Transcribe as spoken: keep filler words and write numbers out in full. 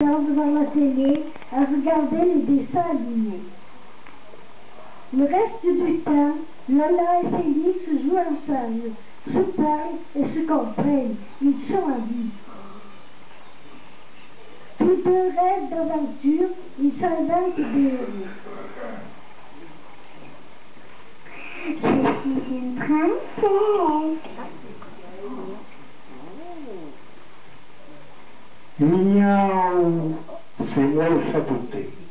temps devant la télé à regarder les dessins animés. Le reste du temps, Lola et Céline se jouent ensemble, se parlent et se comprennent. Ils sont amis. Tous deux rêvent d'aventure, ils s'inventent des héros. Je suis une princesse. Miaou, c'est moi le chapeauté.